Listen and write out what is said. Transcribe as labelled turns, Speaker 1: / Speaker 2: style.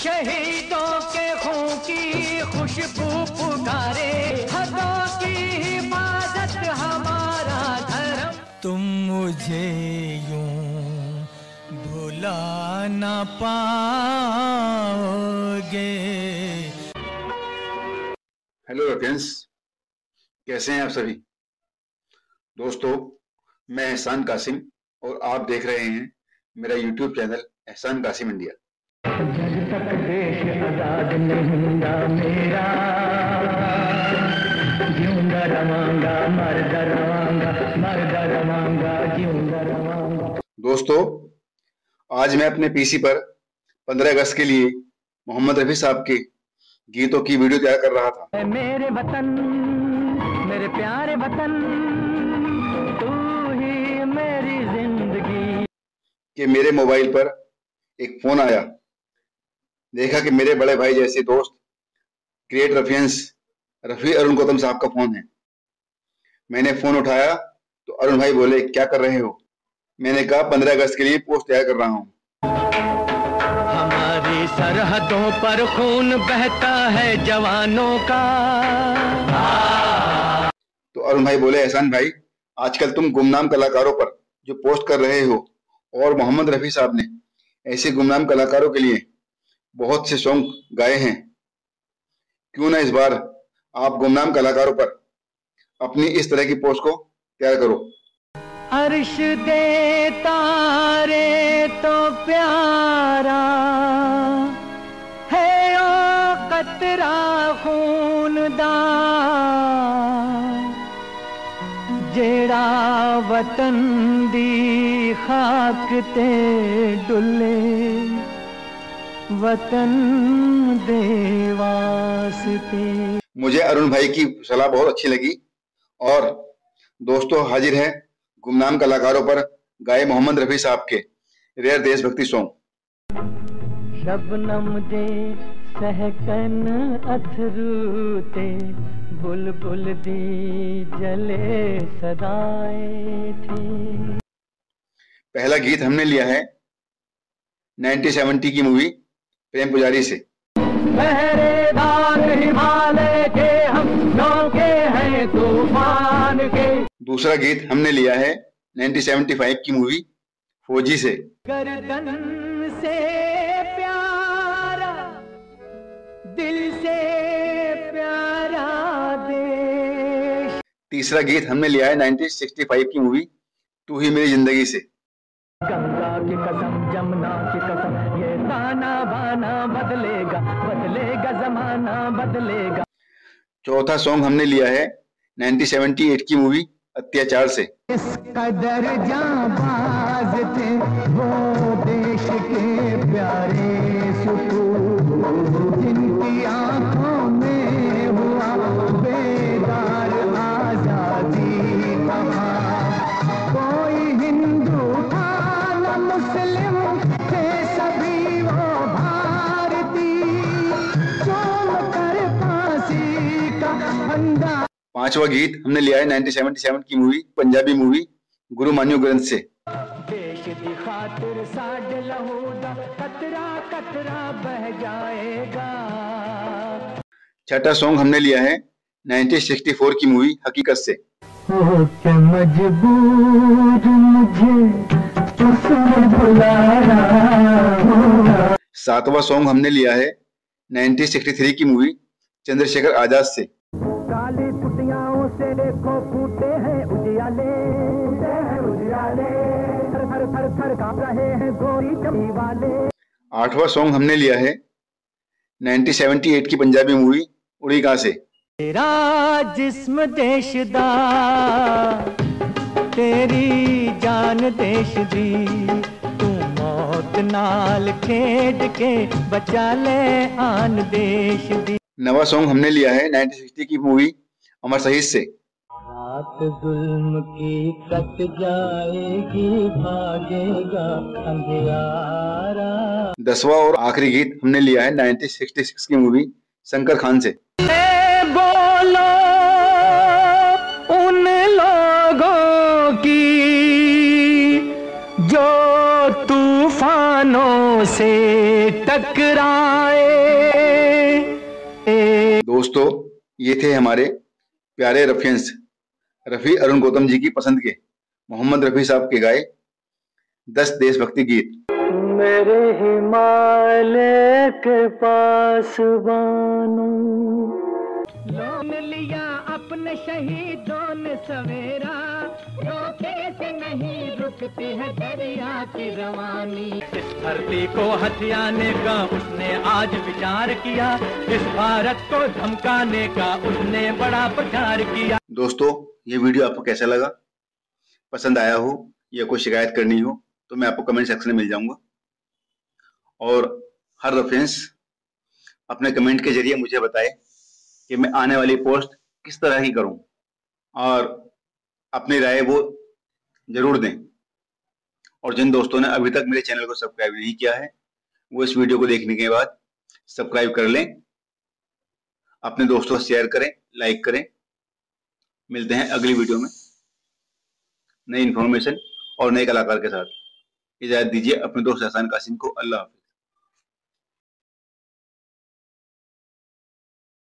Speaker 1: शहीदों के खून की खुशबू पुकारे, हदों की हिफाजत हमारा धर्म। तुम मुझे यूं भुला ना पाओगे।
Speaker 2: हेलो फ्रेंड्स, कैसे हैं आप सभी दोस्तों। मैं एहसान कासिम और आप देख रहे हैं मेरा यूट्यूब चैनल एहसान कासिम इंडिया।
Speaker 1: जब तक देश आजाद नहीं हुआ मेरा, जिऊंगा रवांगा मरदा रवांगा, मरदा रवांगा जिऊंगा रवांगा।
Speaker 2: दोस्तों, आज मैं अपने पीसी पर 15 अगस्त के लिए मोहम्मद रफी साहब के गीतों की वीडियो तैयार कर रहा था।
Speaker 1: मेरे वतन, मेरे प्यारे वतन, तू ही मेरी जिंदगी।
Speaker 2: कि मेरे मोबाइल पर एक फोन आया। देखा कि मेरे बड़े भाई जैसे दोस्त क्रिएट रफियंस रफी अरुण गौतम साहब का फोन है। मैंने फोन उठाया तो अरुण भाई बोले, क्या कर रहे हो? मैंने कहा 15 अगस्त के लिए पोस्ट तैयार कर रहा हूँ।
Speaker 1: हमारी सरहदों पर खून बहता है जवानों का।
Speaker 2: तो अरुण भाई बोले, एहसान भाई, आजकल तुम गुमनाम कलाकारों पर जो पोस्ट कर रहे हो और मोहम्मद रफी साहब ने ऐसे गुमनाम कलाकारों के लिए बहुत से सॉन्ग गाए हैं, क्यों ना इस बार आप गुमनाम कलाकारों पर अपनी इस तरह की पोस्ट को तैयार करो।
Speaker 1: अर्श दे तारे तो प्यारा है ओ कतरा खून दा, जेड़ा वतन दी खाक ते डुले, वतन दे वास्ते।
Speaker 2: मुझे अरुण भाई की सलाह बहुत अच्छी लगी और दोस्तों हाजिर है गुमनाम कलाकारों पर गाए मोहम्मद रफी साहब के रेयर देशभक्ति सॉन्ग।
Speaker 1: शबनम दे सहकन अथरू ते बुलबुल दी जले सदाए थी।
Speaker 2: पहला गीत हमने लिया है 1970 की मूवी प्रेम पुजारी से।
Speaker 1: पहरेदार हिमालय के हम नौके हैं तूफान के।
Speaker 2: दूसरा गीत हमने लिया है 1975 की मूवी फौजी से।
Speaker 1: गर्दन से प्यारा, दिल से प्यारा देश।
Speaker 2: तीसरा गीत हमने लिया है 1965 की मूवी तू ही मेरी जिंदगी से।
Speaker 1: गंगा की कसम, जमुना की कसम, ये ताना बाना बदलेगा, बदलेगा जमाना बदलेगा।
Speaker 2: चौथा सॉन्ग हमने लिया है 1978 की मूवी अत्याचार से।
Speaker 1: इस कदर जाबाज थे वो देश के प्यारे सुकून, जिनकी आंखों में हुआ बेदार आजादी कहा। कोई हिंदू था न मुस्लिम थे सभी वो भारती, चूम कर फांसी का फंदा।
Speaker 2: पांचवा गीत हमने लिया है 1977 की मूवी पंजाबी मूवी गुरु मान्यो ग्रंथ से।
Speaker 1: देश की खातिर साढ़े लहू दा कतरा कतरा बह जाएगा।
Speaker 2: छठा सॉन्ग हमने लिया है 1964 की मूवी हकीकत से।
Speaker 1: हो के मजबूर मुझे उसने बुलाया।
Speaker 2: सातवां सॉन्ग हमने लिया है 1963 की मूवी चंद्रशेखर आजाद से।
Speaker 1: काली कुटियाओं से देखो फूटे हैं उजियाले, उजियाले थर थर थर थर कांप रहे हैं गोरी चमड़ी वाले।
Speaker 2: आठवां सॉन्ग हमने लिया है 1978 की पंजाबी मूवी उड़ी कहां से।
Speaker 1: तेरा जिस्म देश दा, तेरी जान देश दी, तू मौत नाल खेड के बचा ले आन देश दी।
Speaker 2: नवा सॉन्ग हमने लिया है 1960 की मूवी अमर शहीद से।
Speaker 1: रात जुल्म की कट जाएगी, भागेगा अंधियारा।
Speaker 2: 10वां और आखिरी गीत हमने लिया है 1966 की मूवी शंकर खान से।
Speaker 1: बोलो उन लोगों की जो तूफानों से टकराए।
Speaker 2: दोस्तों, ये थे हमारे प्यारे रफियंस रफी अरुण गौतम जी की पसंद के मोहम्मद रफी साहब के गाए 10 देशभक्ति गीत।
Speaker 1: मेरे हिमालय के पास बानू लोन लिया अपने शहीदों ने सवेरा, रोके से नहीं रुकती है दरिया की रवानी। इस धरती को हथियाने का उसने आज विचार किया, इस भारत को धमकाने का उसने बड़ा प्रचार किया।
Speaker 2: दोस्तों, ये वीडियो आपको कैसा लगा? पसंद आया हो या कोई शिकायत करनी हो तो मैं आपको कमेंट सेक्शन में मिल जाऊंगा। और हर रेफरेंस अपने कमेंट के जरिए मुझे बताए कि मैं आने वाली पोस्ट किस तरह की करूं, और अपनी राय वो जरूर दें। और जिन दोस्तों ने अभी तक मेरे चैनल को सब्सक्राइब नहीं किया है वो इस वीडियो को देखने के बाद सब्सक्राइब कर लें, अपने दोस्तों से शेयर करें, लाइक करें। मिलते हैं अगली वीडियो में नई इन्फॉर्मेशन और नए कलाकार के साथ। इजाजत दीजिए अपने दोस्त एहसान कासिम को। अल्लाह हाफ़िज़।